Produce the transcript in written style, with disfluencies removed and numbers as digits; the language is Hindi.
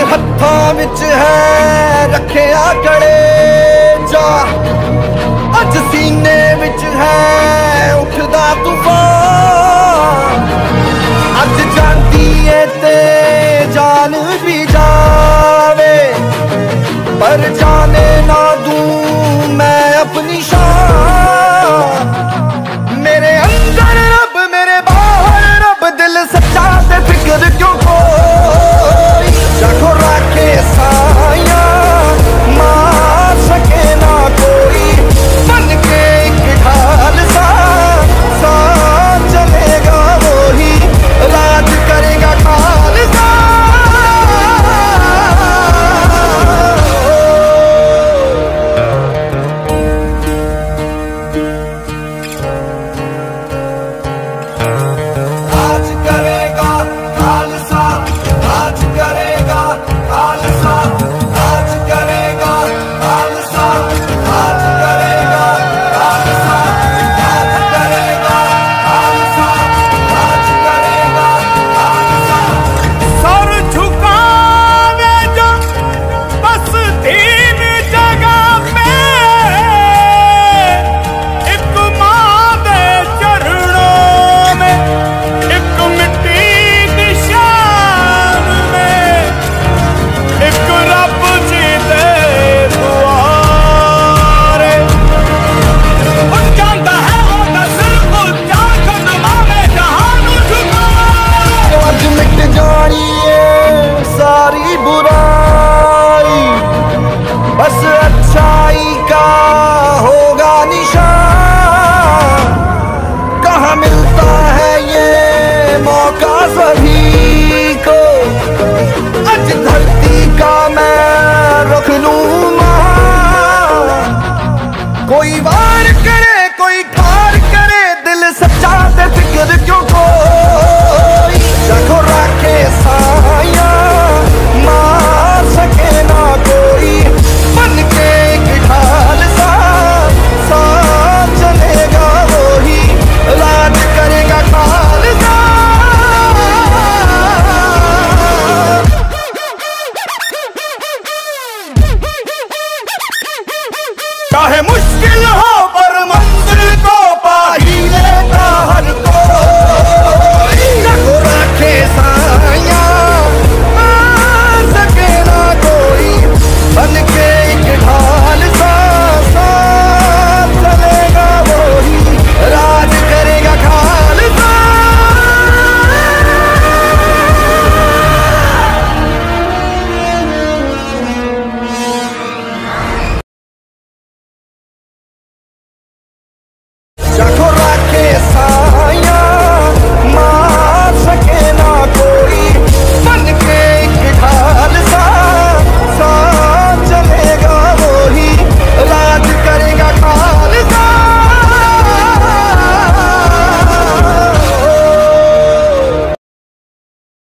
हत्थां विच है रखिया कड़े जा, अज सीने विच है उठदा तूफान। अज जाती है ते जान भी जावे, पर जाने ना दूं मैं अपनी शान। मेरे अंदर रब मेरे बाहर रब, दिल सच्चा ते फिक्र क्यों कोई। जाको राखे साया मार सके ना कोई, बन के एक ढाल सा चलेगा वही, राज करेगा खालसा। राज करेगा खालसा, राज करेगा खालसा, राज करेगा खालसा, राज करेगा खालसा, राज करेगा खालसा, राज करेगा खालसा। सर झुकावे जो बस तीन जगह पे, एक माँ दे चरणों में, एक मिट्टी की शान में, एक रब जी दे दुआरे। उठ जाता है होता सिर्फ चार कदमां में जहान झुका। अज मिट जानी है सारी बुराई, बस अच्छाई का होगा निशान। कहाँ मिलता है ये मौका सभी को, अज धरती का मैं रख लूं मान। कोई वार करे कोई ठार करे, दिल सच्चा ते फिक्र क्यों कोई। जाको राखे साया मार सके ना कोई, बन के एक ढाल सा चलेगा वही, राज करेगा खालसा। चाहे मुश्किल हो